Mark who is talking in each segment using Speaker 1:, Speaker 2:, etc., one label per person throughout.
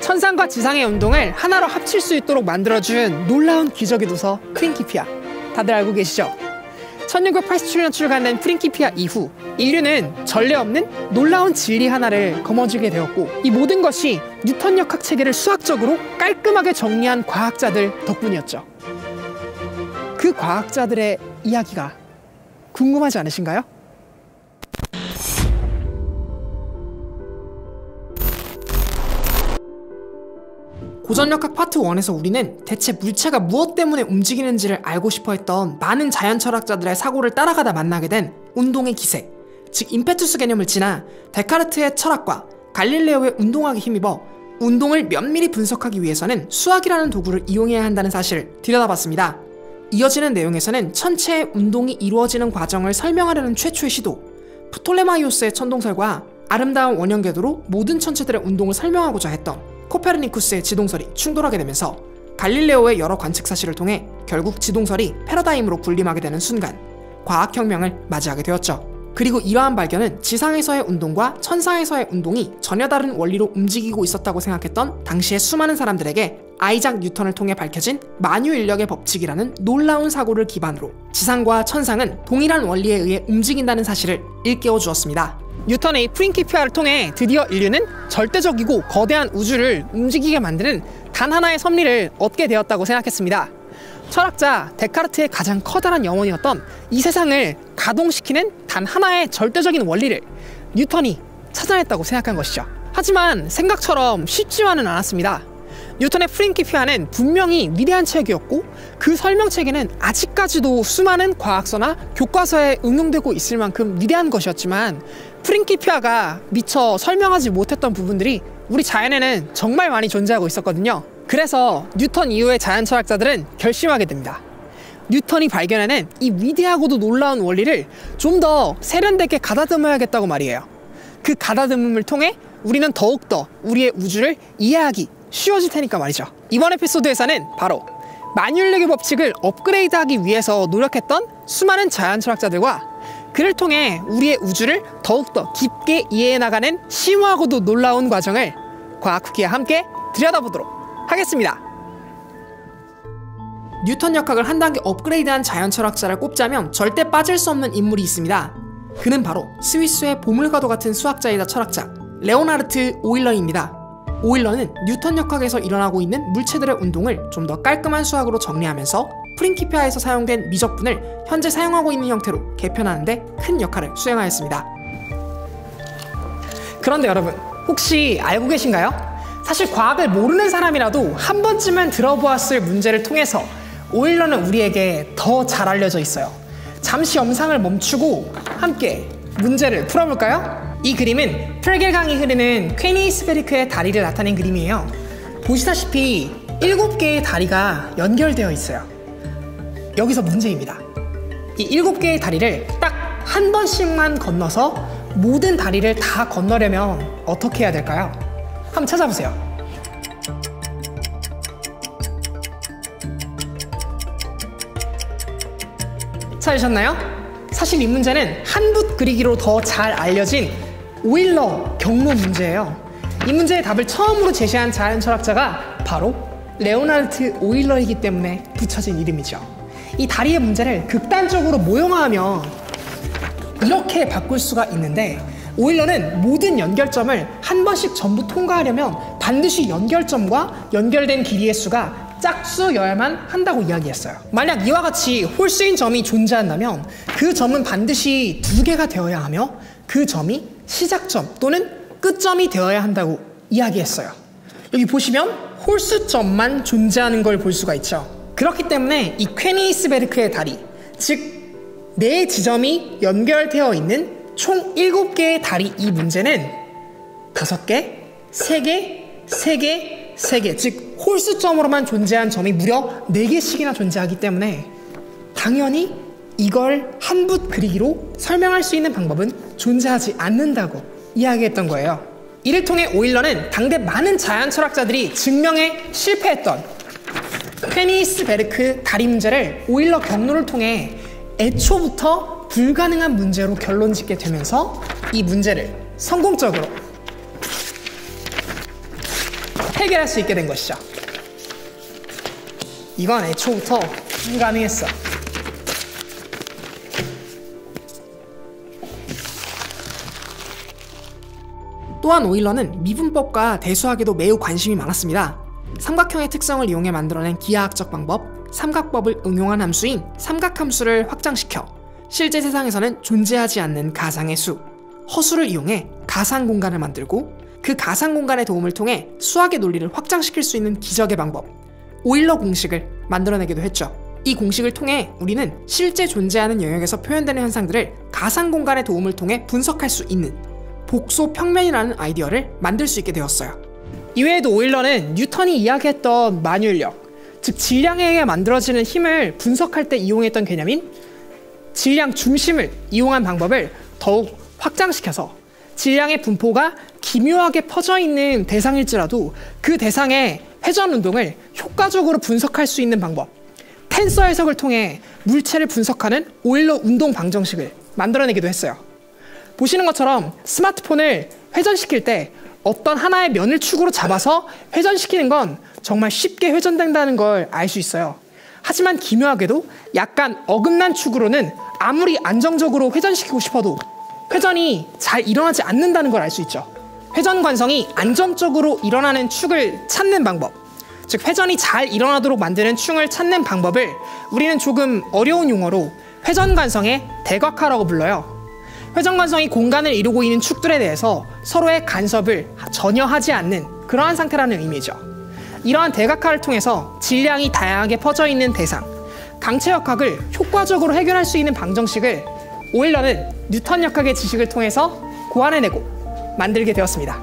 Speaker 1: 천상과 지상의 운동을 하나로 합칠 수 있도록 만들어준 놀라운 기적의 도서 프린키피아. 다들 알고 계시죠? 1687년 출간된 프린키피아 이후 인류는 전례 없는 놀라운 진리 하나를 거머쥐게 되었고, 이 모든 것이 뉴턴 역학 체계를 수학적으로 깔끔하게 정리한 과학자들 덕분이었죠. 그 과학자들의 이야기가 궁금하지 않으신가요? 고전역학 파트 1에서 우리는 대체 물체가 무엇 때문에 움직이는지를 알고 싶어 했던 많은 자연 철학자들의 사고를 따라가다 만나게 된 운동의 기세, 즉 임페투스 개념을 지나 데카르트의 철학과 갈릴레오의 운동학에 힘입어 운동을 면밀히 분석하기 위해서는 수학이라는 도구를 이용해야 한다는 사실을 들여다봤습니다. 이어지는 내용에서는 천체의 운동이 이루어지는 과정을 설명하려는 최초의 시도, 프톨레마이오스의 천동설과 아름다운 원형 궤도로 모든 천체들의 운동을 설명하고자 했던 코페르니쿠스의 지동설이 충돌하게 되면서 갈릴레오의 여러 관측 사실을 통해 결국 지동설이 패러다임으로 군림하게 되는 순간, 과학혁명을 맞이하게 되었죠. 그리고 이러한 발견은 지상에서의 운동과 천상에서의 운동이 전혀 다른 원리로 움직이고 있었다고 생각했던 당시의 수많은 사람들에게 아이작 뉴턴을 통해 밝혀진 만유인력의 법칙이라는 놀라운 사고를 기반으로 지상과 천상은 동일한 원리에 의해 움직인다는 사실을 일깨워 주었습니다. 뉴턴의 프린키피아를 통해 드디어 인류는 절대적이고 거대한 우주를 움직이게 만드는 단 하나의 섭리를 얻게 되었다고 생각했습니다. 철학자 데카르트의 가장 커다란 염원이었던 이 세상을 가동시키는 단 하나의 절대적인 원리를 뉴턴이 찾아냈다고 생각한 것이죠. 하지만 생각처럼 쉽지만은 않았습니다. 뉴턴의 프린키피아는 분명히 위대한 책이었고, 그 설명체계는 아직까지도 수많은 과학서나 교과서에 응용되고 있을 만큼 위대한 것이었지만, 프린키피아가 미처 설명하지 못했던 부분들이 우리 자연에는 정말 많이 존재하고 있었거든요. 그래서 뉴턴 이후의 자연 철학자들은 결심하게 됩니다. 뉴턴이 발견해낸 이 위대하고도 놀라운 원리를 좀 더 세련되게 가다듬어야겠다고 말이에요. 그 가다듬음을 통해 우리는 더욱더 우리의 우주를 이해하기 쉬워질 테니까 말이죠. 이번 에피소드에서는 바로 만유인력의 법칙을 업그레이드하기 위해서 노력했던 수많은 자연 철학자들과 그를 통해 우리의 우주를 더욱더 깊게 이해해 나가는 심오하고도 놀라운 과정을 과학 후기와 함께 들여다보도록 하겠습니다. 뉴턴 역학을 한 단계 업그레이드한 자연 철학자를 꼽자면 절대 빠질 수 없는 인물이 있습니다. 그는 바로 스위스의 보물과도 같은 수학자이자 철학자 레오나르트 오일러입니다. 오일러는 뉴턴 역학에서 일어나고 있는 물체들의 운동을 좀 더 깔끔한 수학으로 정리하면서 프린키피아에서 사용된 미적분을 현재 사용하고 있는 형태로 개편하는 데 큰 역할을 수행하였습니다. 그런데 여러분, 혹시 알고 계신가요? 사실 과학을 모르는 사람이라도 한 번쯤은 들어보았을 문제를 통해서 오일러는 우리에게 더 잘 알려져 있어요. 잠시 영상을 멈추고 함께 문제를 풀어볼까요? 이 그림은 프레겔강이 흐르는 퀘니스베르크의 다리를 나타낸 그림이에요. 보시다시피 7개의 다리가 연결되어 있어요. 여기서 문제입니다. 이 7개의 다리를 딱 한 번씩만 건너서 모든 다리를 다 건너려면 어떻게 해야 될까요? 한번 찾아보세요. 찾으셨나요? 사실 이 문제는 한 붓 그리기로 더 잘 알려진 오일러 경로 문제예요. 이 문제의 답을 처음으로 제시한 자연 철학자가 바로 레오나르트 오일러이기 때문에 붙여진 이름이죠. 이 다리의 문제를 극단적으로 모형화하면 이렇게 바꿀 수가 있는데, 오일러는 모든 연결점을 한 번씩 전부 통과하려면 반드시 연결점과 연결된 길이의 수가 짝수여야만 한다고 이야기했어요. 만약 이와 같이 홀수인 점이 존재한다면 그 점은 반드시 2개가 되어야 하며 그 점이 시작점 또는 끝점이 되어야 한다고 이야기했어요. 여기 보시면 홀수점만 존재하는 걸 볼 수가 있죠. 그렇기 때문에 이 퀘니스베르크의 다리, 즉 4 지점이 연결되어 있는 총 7개의 다리, 이 문제는 5개, 3개, 3개, 3개, 즉 홀수점으로만 존재한 점이 무려 4개씩이나 존재하기 때문에 당연히 이걸 한 붓 그리기로 설명할 수 있는 방법은 존재하지 않는다고 이야기했던 거예요. 이를 통해 오일러는 당대 많은 자연 철학자들이 증명에 실패했던 퀘니스베르크 다리 문제를 오일러 경로를 통해 애초부터 불가능한 문제로 결론 짓게 되면서 이 문제를 성공적으로 해결할 수 있게 된 것이죠. 이건 애초부터 불가능했어. 또한 오일러는 미분법과 대수학에도 매우 관심이 많았습니다. 삼각형의 특성을 이용해 만들어낸 기하학적 방법, 삼각법을 응용한 함수인 삼각함수를 확장시켜 실제 세상에서는 존재하지 않는 가상의 수, 허수를 이용해 가상공간을 만들고 그 가상공간의 도움을 통해 수학의 논리를 확장시킬 수 있는 기적의 방법, 오일러 공식을 만들어내기도 했죠. 이 공식을 통해 우리는 실제 존재하는 영역에서 표현되는 현상들을 가상공간의 도움을 통해 분석할 수 있는 복소 평면이라는 아이디어를 만들 수 있게 되었어요. 이외에도 오일러는 뉴턴이 이야기했던 만유인력, 즉 질량에 의해 만들어지는 힘을 분석할 때 이용했던 개념인 질량 중심을 이용한 방법을 더욱 확장시켜서 질량의 분포가 기묘하게 퍼져 있는 대상일지라도 그 대상의 회전 운동을 효과적으로 분석할 수 있는 방법, 텐서 해석을 통해 물체를 분석하는 오일러 운동 방정식을 만들어내기도 했어요. 보시는 것처럼 스마트폰을 회전시킬 때 어떤 하나의 면을 축으로 잡아서 회전시키는 건 정말 쉽게 회전된다는 걸 알 수 있어요. 하지만 기묘하게도 약간 어긋난 축으로는 아무리 안정적으로 회전시키고 싶어도 회전이 잘 일어나지 않는다는 걸 알 수 있죠. 회전 관성이 안정적으로 일어나는 축을 찾는 방법, 즉 회전이 잘 일어나도록 만드는 축을 찾는 방법을 우리는 조금 어려운 용어로 회전 관성의 대각화라고 불러요. 회전 관성이 공간을 이루고 있는 축들에 대해서 서로의 간섭을 전혀 하지 않는 그러한 상태라는 의미죠. 이러한 대각화를 통해서 질량이 다양하게 퍼져 있는 대상, 강체 역학을 효과적으로 해결할 수 있는 방정식을 오일러는 뉴턴 역학의 지식을 통해서 고안해내고 만들게 되었습니다.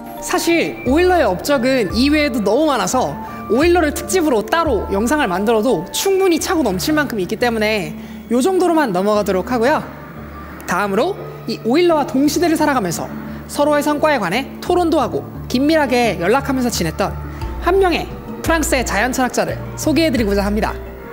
Speaker 1: 사실 오일러의 업적은 이외에도 너무 많아서 오일러를 특집으로 따로 영상을 만들어도 충분히 차고 넘칠 만큼 있기 때문에 이 정도로만 넘어가도록 하고요. 다음으로 이 오일러와 동시대를 살아가면서 서로의 성과에 관해 토론도 하고 긴밀하게 연락하면서 지냈던 한 명의 프랑스의 자연철학자를 소개해드리고자 합니다.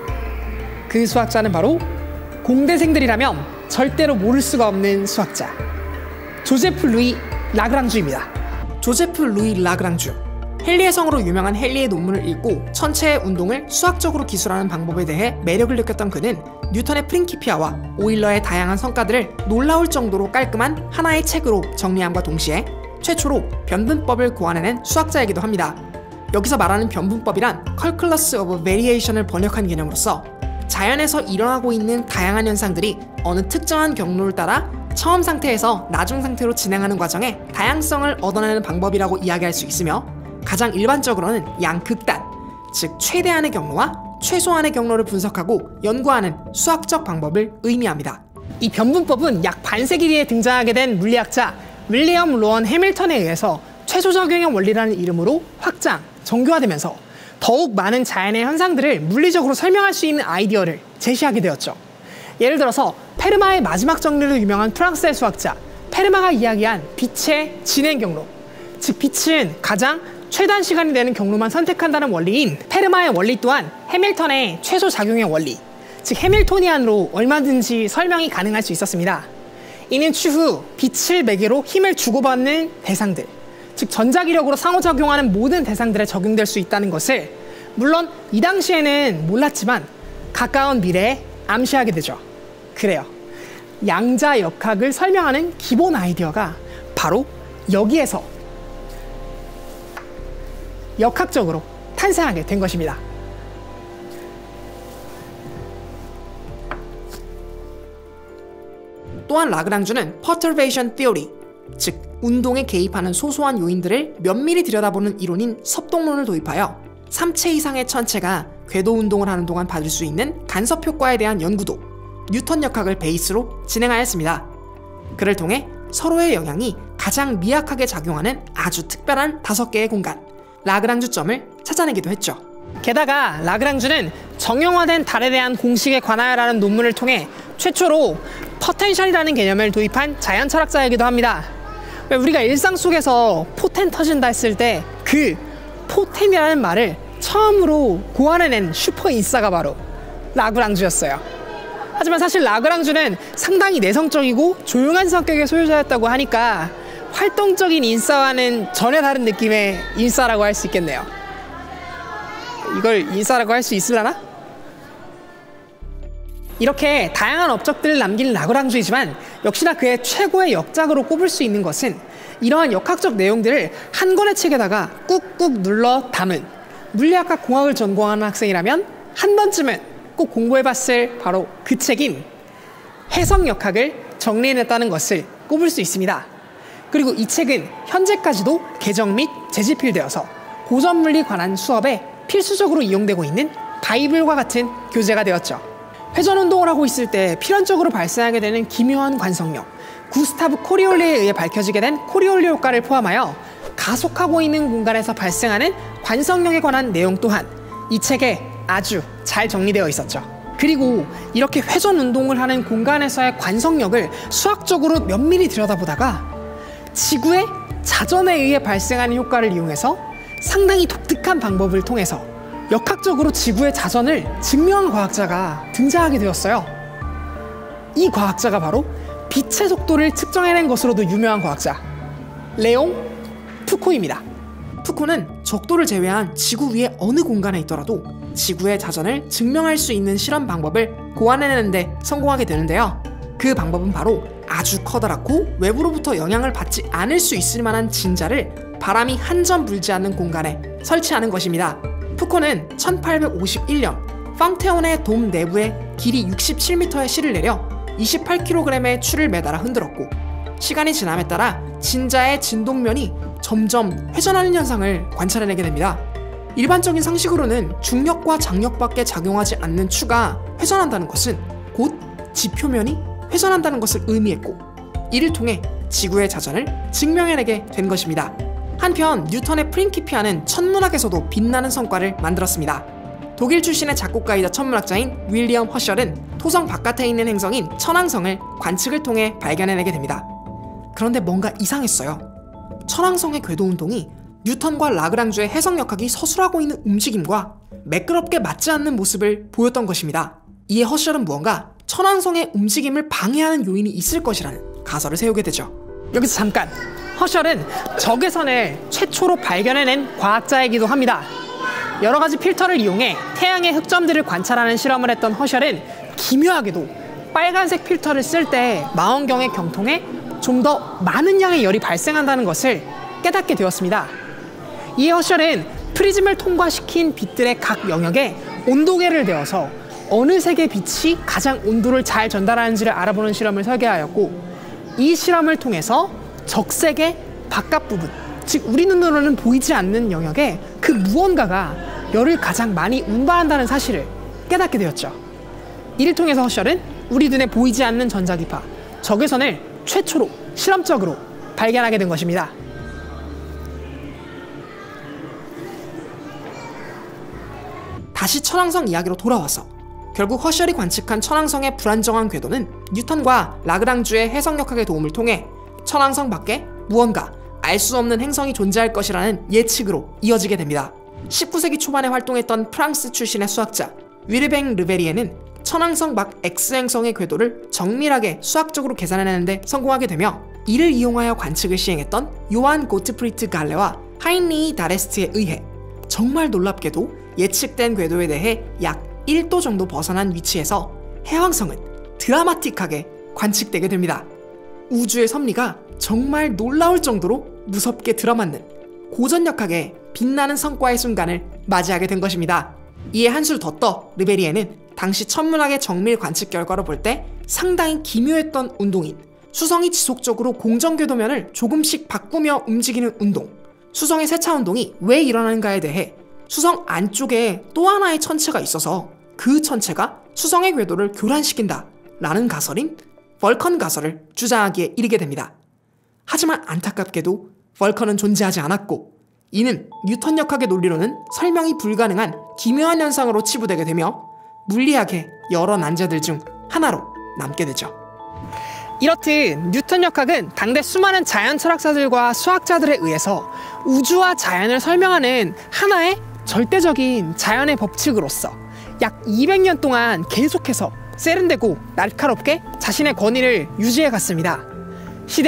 Speaker 1: 그 수학자는 바로 공대생들이라면 절대로 모를 수가 없는 수학자, 조제프 루이 라그랑주입니다. 조제프 루이 라그랑주, 헨리의 성으로 유명한 헨리의 논문을 읽고 천체의 운동을 수학적으로 기술하는 방법에 대해 매력을 느꼈던 그는 뉴턴의 프린키피아와 오일러의 다양한 성과들을 놀라울 정도로 깔끔한 하나의 책으로 정리함과 동시에 최초로 변분법을 고안해낸 수학자이기도 합니다. 여기서 말하는 변분법이란 컬큘러스 오브 베리에이션을 번역한 개념으로서 자연에서 일어나고 있는 다양한 현상들이 어느 특정한 경로를 따라 처음 상태에서 나중 상태로 진행하는 과정에 다양성을 얻어내는 방법이라고 이야기할 수 있으며, 가장 일반적으로는 양극단, 즉 최대한의 경로와 최소한의 경로를 분석하고 연구하는 수학적 방법을 의미합니다. 이 변분법은 약 반세기 뒤에 등장하게 된 물리학자 윌리엄 로원 해밀턴에 의해서 최소작용의 원리라는 이름으로 확장, 정교화되면서 더욱 많은 자연의 현상들을 물리적으로 설명할 수 있는 아이디어를 제시하게 되었죠. 예를 들어서 페르마의 마지막 정리로 유명한 프랑스의 수학자 페르마가 이야기한 빛의 진행 경로, 즉 빛은 가장 최단 시간이 되는 경로만 선택한다는 원리인 페르마의 원리 또한 해밀턴의 최소작용의 원리, 즉 해밀토니안으로 얼마든지 설명이 가능할 수 있었습니다. 이는 추후 빛을 매개로 힘을 주고받는 대상들, 즉 전자기력으로 상호작용하는 모든 대상들에 적용될 수 있다는 것을 물론 이 당시에는 몰랐지만 가까운 미래에 암시하게 되죠. 그래요. 양자 역학을 설명하는 기본 아이디어가 바로 여기에서 역학적으로 탄생하게 된 것입니다. 또한 라그랑주는 퍼터베이션 티오리, 즉 운동에 개입하는 소소한 요인들을 면밀히 들여다보는 이론인 섭동론을 도입하여 3체 이상의 천체가 궤도 운동을 하는 동안 받을 수 있는 간섭 효과에 대한 연구도 뉴턴 역학을 베이스로 진행하였습니다. 그를 통해 서로의 영향이 가장 미약하게 작용하는 아주 특별한 5개의 공간, 라그랑주점을 찾아내기도 했죠. 게다가 라그랑주는 정형화된 달에 대한 공식에 관하여라는 논문을 통해 최초로 포텐셜이라는 개념을 도입한 자연철학자이기도 합니다. 우리가 일상 속에서 포텐 터진다 했을 때 그 포텐이라는 말을 처음으로 고안해낸 슈퍼인싸가 바로 라그랑주였어요. 하지만 사실 라그랑주는 상당히 내성적이고 조용한 성격의 소유자였다고 하니까 활동적인 인싸와는 전혀 다른 느낌의 인싸라고 할 수 있겠네요. 이걸 인싸라고 할 수 있으려나? 이렇게 다양한 업적들을 남긴 라그랑주이지만 역시나 그의 최고의 역작으로 꼽을 수 있는 것은 이러한 역학적 내용들을 한 권의 책에다가 꾹꾹 눌러 담은, 물리학과 공학을 전공하는 학생이라면 한 번쯤은 꼭 공부해봤을 바로 그 책인 해성역학을 정리해냈다는 것을 꼽을 수 있습니다. 그리고 이 책은 현재까지도 개정 및 재집필되어서 고전물리 관한 수업에 필수적으로 이용되고 있는 바이블과 같은 교재가 되었죠. 회전운동을 하고 있을 때 필연적으로 발생하게 되는 기묘한 관성력, 구스타브 코리올리에 의해 밝혀지게 된 코리올리 효과를 포함하여 가속하고 있는 공간에서 발생하는 관성력에 관한 내용 또한 이 책에 아주 잘 정리되어 있었죠. 그리고 이렇게 회전운동을 하는 공간에서의 관성력을 수학적으로 면밀히 들여다보다가 지구의 자전에 의해 발생하는 효과를 이용해서 상당히 독특한 방법을 통해서 역학적으로 지구의 자전을 증명한 과학자가 등장하게 되었어요. 이 과학자가 바로 빛의 속도를 측정해낸 것으로도 유명한 과학자 레옹 푸코입니다. 푸코는 적도를 제외한 지구 위의 어느 공간에 있더라도 지구의 자전을 증명할 수 있는 실험 방법을 고안해내는 데 성공하게 되는데요. 그 방법은 바로 아주 커다랗고 외부로부터 영향을 받지 않을 수 있을 만한 진자를 바람이 한 점 불지 않는 공간에 설치하는 것입니다. 푸코는 1851년 팡테온의 돔 내부에 길이 67m의 실을 내려 28kg의 추를 매달아 흔들었고, 시간이 지남에 따라 진자의 진동면이 점점 회전하는 현상을 관찰해내게 됩니다. 일반적인 상식으로는 중력과 장력밖에 작용하지 않는 추가 회전한다는 것은 곧 지표면이 회전한다는 것을 의미했고, 이를 통해 지구의 자전을 증명해내게 된 것입니다. 한편 뉴턴의 프린키피아는 천문학에서도 빛나는 성과를 만들었습니다. 독일 출신의 작곡가이자 천문학자인 윌리엄 허셜은 토성 바깥에 있는 행성인 천왕성을 관측을 통해 발견해내게 됩니다. 그런데 뭔가 이상했어요. 천왕성의 궤도 운동이 뉴턴과 라그랑주의 해석역학이 서술하고 있는 움직임과 매끄럽게 맞지 않는 모습을 보였던 것입니다. 이에 허셜은 무언가 천왕성의 움직임을 방해하는 요인이 있을 것이라는 가설을 세우게 되죠. 여기서 잠깐! 허셜은 적외선을 최초로 발견해낸 과학자이기도 합니다. 여러가지 필터를 이용해 태양의 흑점들을 관찰하는 실험을 했던 허셜은 기묘하게도 빨간색 필터를 쓸 때 망원경의 경통에 좀 더 많은 양의 열이 발생한다는 것을 깨닫게 되었습니다. 이에 허셜은 프리즘을 통과시킨 빛들의 각 영역에 온도계를 대어서 어느 색의 빛이 가장 온도를 잘 전달하는지를 알아보는 실험을 설계하였고, 이 실험을 통해서 적색의 바깥 부분, 즉 우리 눈으로는 보이지 않는 영역에 그 무언가가 열을 가장 많이 운반한다는 사실을 깨닫게 되었죠. 이를 통해서 허셜은 우리 눈에 보이지 않는 전자기파, 적외선을 최초로 실험적으로 발견하게 된 것입니다. 다시 천왕성 이야기로 돌아와서 결국 허셜이 관측한 천왕성의 불안정한 궤도는 뉴턴과 라그랑주의 해석역학의 도움을 통해 천왕성 밖에 무언가 알 수 없는 행성이 존재할 것이라는 예측으로 이어지게 됩니다. 19세기 초반에 활동했던 프랑스 출신의 수학자 위르뱅 르베리에는 천왕성 밖 X행성의 궤도를 정밀하게 수학적으로 계산해내는데 성공하게 되며, 이를 이용하여 관측을 시행했던 요한 고트프리트 갈레와 하인리히 다레스트에 의해 정말 놀랍게도 예측된 궤도에 대해 약 1도 정도 벗어난 위치에서 해왕성은 드라마틱하게 관측되게 됩니다. 우주의 섭리가 정말 놀라울 정도로 무섭게 들어맞는 고전역학의 빛나는 성과의 순간을 맞이하게 된 것입니다. 이에 한술 더 떠 르베리에는 당시 천문학의 정밀 관측 결과로 볼 때 상당히 기묘했던 운동인 수성이 지속적으로 공전궤도면을 조금씩 바꾸며 움직이는 운동, 수성의 세차 운동이 왜 일어나는가에 대해 수성 안쪽에 또 하나의 천체가 있어서 그 천체가 수성의 궤도를 교란시킨다 라는 가설인 벌컨 가설을 주장하기에 이르게 됩니다. 하지만 안타깝게도 벌컨은 존재하지 않았고, 이는 뉴턴 역학의 논리로는 설명이 불가능한 기묘한 현상으로 치부되게 되며 물리학의 여러 난제들 중 하나로 남게 되죠. 이렇듯 뉴턴 역학은 당대 수많은 자연 철학자들과 수학자들에 의해서 우주와 자연을 설명하는 하나의 절대적인 자연의 법칙으로서 약 200년 동안 계속해서 세련되고 날카롭게 자신의 권위를 유지해 갔습니다. 시대는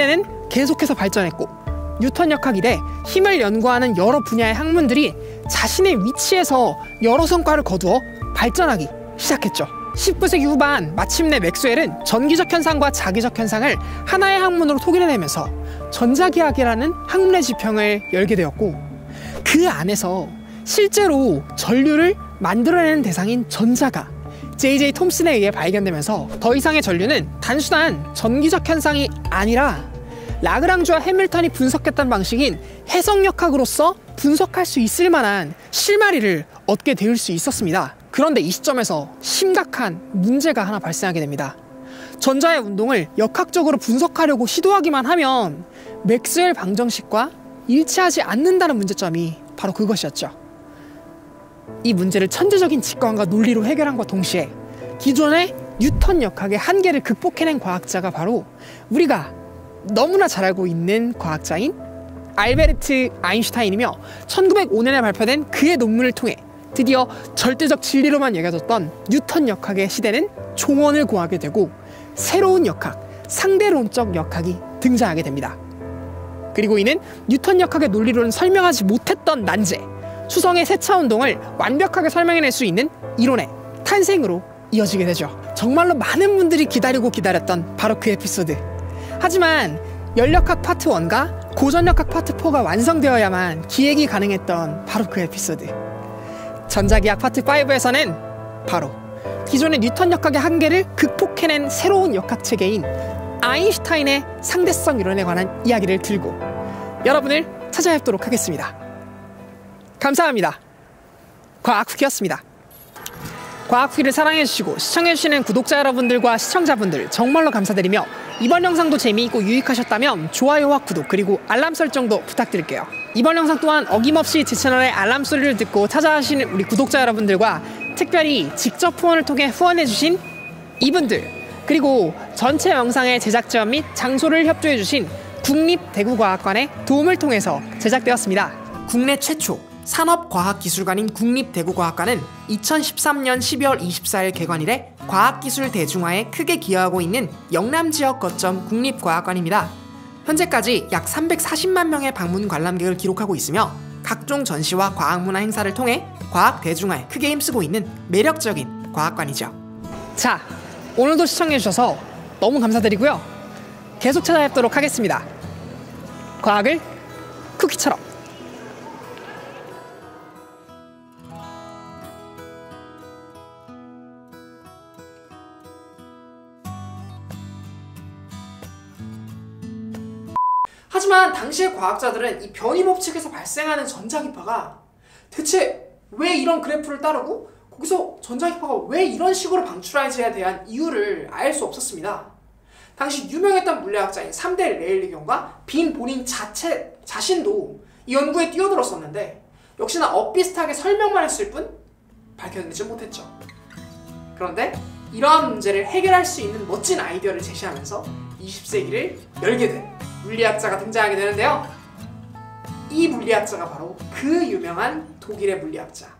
Speaker 1: 계속해서 발전했고 뉴턴 역학 이래 힘을 연구하는 여러 분야의 학문들이 자신의 위치에서 여러 성과를 거두어 발전하기 시작했죠. 19세기 후반 마침내 맥스웰은 전기적 현상과 자기적 현상을 하나의 학문으로 통일해내면서 전자기하학이라는 학문의 지평을 열게 되었고, 그 안에서 실제로 전류를 만들어내는 대상인 전자가 J.J. 톰슨에 의해 발견되면서 더 이상의 전류는 단순한 전기적 현상이 아니라 라그랑주와 해밀턴이 분석했던 방식인 해석역학으로서 분석할 수 있을 만한 실마리를 얻게 될 수 있었습니다. 그런데 이 시점에서 심각한 문제가 하나 발생하게 됩니다. 전자의 운동을 역학적으로 분석하려고 시도하기만 하면 맥스웰 방정식과 일치하지 않는다는 문제점이 바로 그것이었죠. 이 문제를 천재적인 직관과 논리로 해결함과 동시에 기존의 뉴턴 역학의 한계를 극복해낸 과학자가 바로 우리가 너무나 잘 알고 있는 과학자인 알베르트 아인슈타인이며, 1905년에 발표된 그의 논문을 통해 드디어 절대적 진리로만 여겨졌던 뉴턴 역학의 시대는 종언을 고하게 되고 새로운 역학, 상대론적 역학이 등장하게 됩니다. 그리고 이는 뉴턴 역학의 논리로는 설명하지 못했던 난제, 수성의 세차운동을 완벽하게 설명해낼 수 있는 이론의 탄생으로 이어지게 되죠. 정말로 많은 분들이 기다리고 기다렸던 바로 그 에피소드. 하지만 열역학 파트 1과 고전역학 파트 4가 완성되어야만 기획이 가능했던 바로 그 에피소드. 전자기학 파트 5에서는 바로 기존의 뉴턴 역학의 한계를 극복해낸 새로운 역학 체계인 아인슈타인의 상대성 이론에 관한 이야기를 들고 여러분을 찾아뵙도록 하겠습니다. 감사합니다. 과학후기였습니다. 과학후기를 사랑해주시고 시청해주시는 구독자 여러분들과 시청자분들 정말로 감사드리며, 이번 영상도 재미있고 유익하셨다면 좋아요와 구독 그리고 알람 설정도 부탁드릴게요. 이번 영상 또한 어김없이 제 채널의 알람 소리를 듣고 찾아오시는 우리 구독자 여러분들과 특별히 직접 후원을 통해 후원해주신 이분들, 그리고 전체 영상의 제작 지원 및 장소를 협조해주신 국립대구과학관의 도움을 통해서 제작되었습니다. 국내 최초 산업과학기술관인 국립대구과학관은 2013년 12월 24일 개관 이래 과학기술 대중화에 크게 기여하고 있는 영남지역 거점 국립과학관입니다. 현재까지 약 340만 명의 방문 관람객을 기록하고 있으며 각종 전시와 과학문화 행사를 통해 과학 대중화에 크게 힘쓰고 있는 매력적인 과학관이죠. 자, 오늘도 시청해주셔서 너무 감사드리고요. 계속 찾아뵙도록 하겠습니다. 과학을 쿠키처럼. 하지만 당시의 과학자들은 이 변이 법칙에서 발생하는 전자기파가 대체 왜 이런 그래프를 따르고 거기서 전자기파가 왜 이런 식으로 방출하는지에 대한 이유를 알 수 없었습니다. 당시 유명했던 물리학자인 3대 레일리경과 빈 본인 자신도 이 연구에 뛰어들었었는데 역시나 엇비슷하게 설명만 했을 뿐 밝혀내지 못했죠. 그런데 이러한 문제를 해결할 수 있는 멋진 아이디어를 제시하면서 20세기를 열게 된 물리학자가 등장하게 되는데요. 이 물리학자가 바로 그 유명한 독일의 물리학자